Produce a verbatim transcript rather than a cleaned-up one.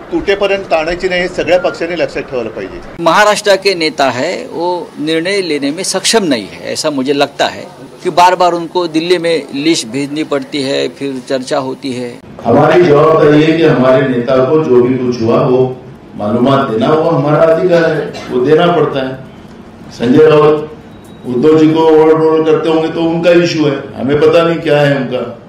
तुटेपर्यंत ताणायची नाही हे सगळ्या पक्षांनी लक्षात ठेवायला पाहिजे। महाराष्ट्र के नेता है वो निर्णय लेने में सक्षम नहीं है, ऐसा मुझे लगता है कि बार बार उनको दिल्ली में लिस्ट भेजनी पड़ती है, फिर चर्चा होती है। हमारी जवाबदारी है कि हमारे नेता को जो भी कुछ हुआ वो मालूमात देना, वो हमारा अधिकार है, वो देना पड़ता है। संजय राउत उद्धव जी को ओवररोल करते होंगे तो उनका इश्यू है, हमें पता नहीं क्या है उनका।